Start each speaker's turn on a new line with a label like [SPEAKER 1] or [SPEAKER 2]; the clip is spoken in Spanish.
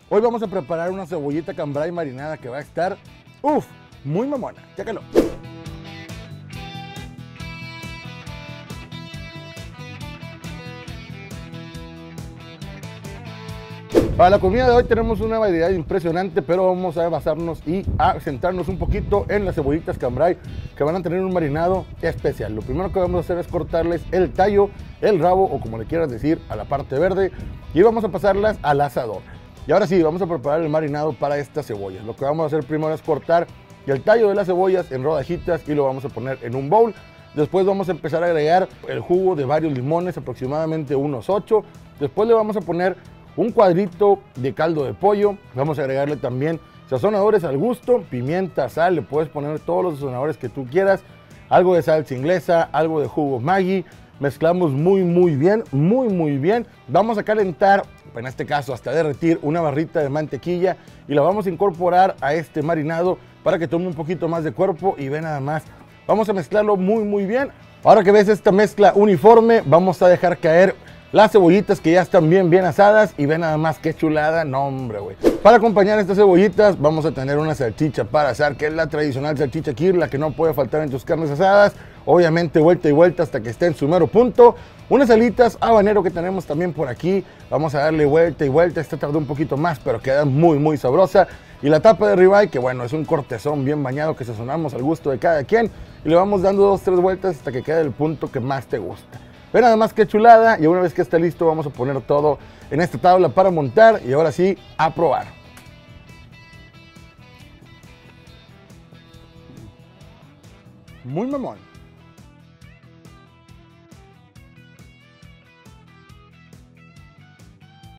[SPEAKER 1] Hoy vamos a preparar una cebollita cambray marinada que va a estar, muy mamona. Chécalo. Para la comida de hoy tenemos una variedad impresionante, pero vamos a basarnos y a centrarnos un poquito en las cebollitas cambray que van a tener un marinado especial. Lo primero que vamos a hacer es cortarles el tallo, el rabo o como le quieras decir, a la parte verde, y vamos a pasarlas al asador. Y ahora sí, vamos a preparar el marinado para estas cebollas. Lo que vamos a hacer primero es cortar el tallo de las cebollas en rodajitas y lo vamos a poner en un bowl. Después vamos a empezar a agregar el jugo de varios limones, aproximadamente unos 8. Después le vamos a poner un cuadrito de caldo de pollo. Vamos a agregarle también sazonadores al gusto, pimienta, sal, le puedes poner todos los sazonadores que tú quieras, algo de salsa inglesa, algo de jugo Maggi. Mezclamos muy bien, muy bien. Vamos a calentar, en este caso hasta derretir, una barrita de mantequilla y la vamos a incorporar a este marinado para que tome un poquito más de cuerpo y ve nada más. Vamos a mezclarlo muy bien. Ahora que ves esta mezcla uniforme, vamos a dejar caer las cebollitas que ya están bien asadas y ve nada más qué chulada, no hombre, güey. Para acompañar estas cebollitas vamos a tener una salchicha para asar, que es la tradicional salchicha Kir, la que no puede faltar en tus carnes asadas. Obviamente vuelta y vuelta hasta que esté en su mero punto. Unas alitas habanero que tenemos también por aquí. Vamos a darle vuelta y vuelta. Esta tardó un poquito más, pero queda muy sabrosa. Y la tapa de ribeye, que bueno, es un cortezón bien bañado que sazonamos al gusto de cada quien. Y le vamos dando 2-3 vueltas hasta que quede el punto que más te gusta. Ve nada más que chulada, y una vez que esté listo vamos a poner todo en esta tabla para montar y ahora sí, a probar. Muy mamón.